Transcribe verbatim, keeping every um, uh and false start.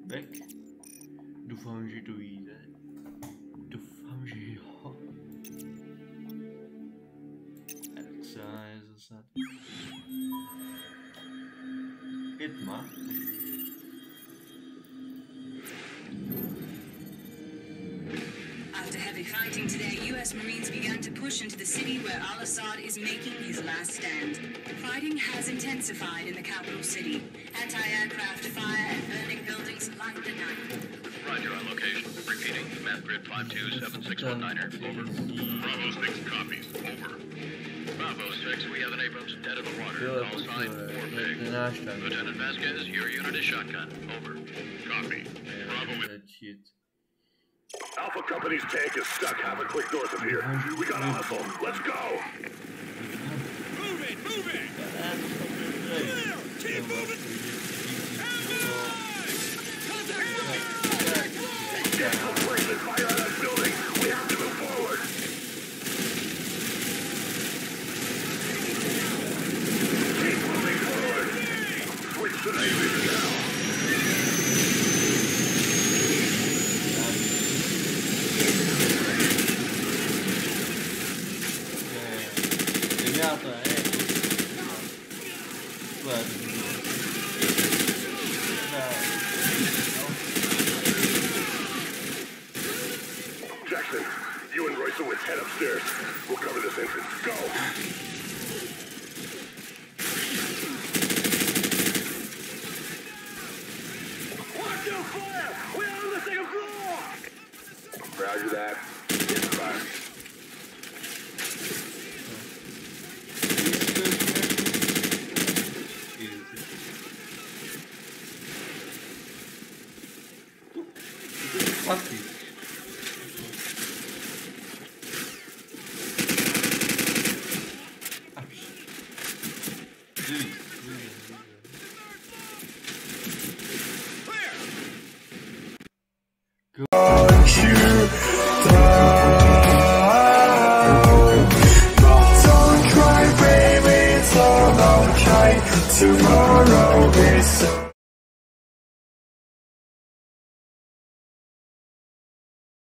Weg. Doufám, že to vyjde. Doufám, že jo. Co je zase? Je tma. After heavy fighting today, U S Marines began to push into the city where al-Assad is making his last stand. Fighting has intensified in the capital city. Anti-aircraft fire and burning buildings light the night. Roger on location. Repeating, map grid five two seven six one niner. Over. Bravo six copies. Over. Bravo six, we have an Abrams dead in the water. Call sign four big. Lieutenant Vasquez, your unit is shotgun. Over. Copy. Bravo with... Alpha Company's tank is stuck half a click north of here. We gotta hustle. Let's go! Move it! Move it! Clear! Keep moving! Get some place and fire on that building! We have to move forward! Keep moving forward! Switch to Navy now! Ребята, эй, вот. Да. Jackson, you and Roysowitz head upstairs. We'll cover this entrance. Go! Watch your fire! We're on the second floor! Roger that. Get back. Fuck you. Tomorrow is so